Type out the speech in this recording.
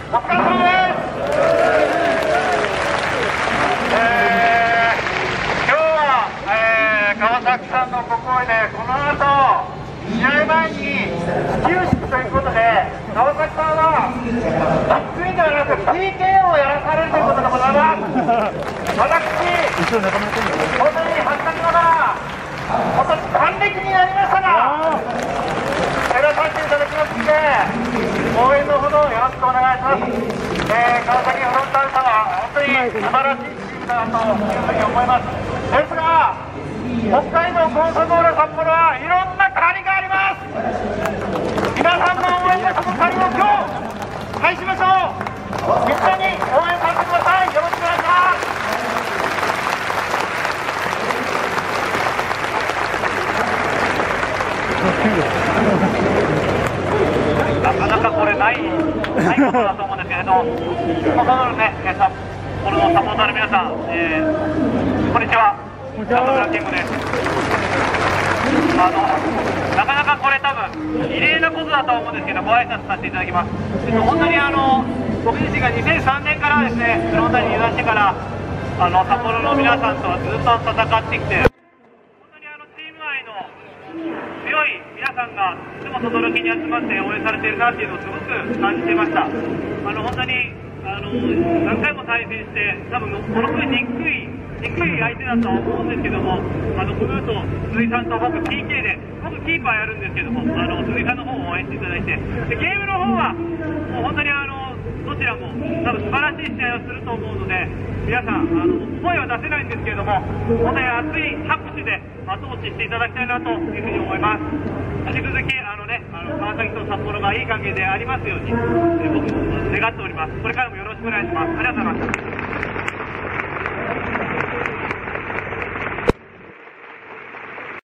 お疲れ様です。今日は、川崎さんのご好意でこの後試合前に始球式ということで川崎さんはビッグインではなく PK をやらされるということでございます。私本当に恥ずかしながら今年還暦になりましたがやらさせていただきますので応援のほどよろしくお願いします。川崎フロンターレさんは本当に素晴らしいチームだというふうに思います。ですが北海道コンサドーレ札幌はいろんな借りがあります。皆さんの応援でその借りを今日返しましょう。一緒に応援させてください。よろしくお願いします。なかなかこれないことだと思うんですけれど、コンサドーレね、札幌のサポーターの皆さん、こんにちは。キングです。なかなかこれ多分異例なことだと思うんですけど、ご挨拶させていただきます。本当に僕自身が2003年からですね、フロンターレに入団してから札幌の皆さんとはずっと戦ってきて、本当にチーム愛の強い皆さんがいつも轟に集まって応援されているなっていうのをすごく感じていました。本当に何回も対戦して多分このにくい相手だとは思うんですけども、ブルーと鈴井さんと僕 PK で僕キーパーやるんですけども、鈴井さんの方を応援していただいて、でゲームの方はもう本当にどちらも多分素晴らしい試合をすると思うので、皆さん声は出せないんですけれども、本当に熱い拍手で後押ししていただきたいなというふうに思います。引き続き川崎と札幌がいい関係でありますように、僕も願っております。これからもよろしくお願いします。ありがとうございました。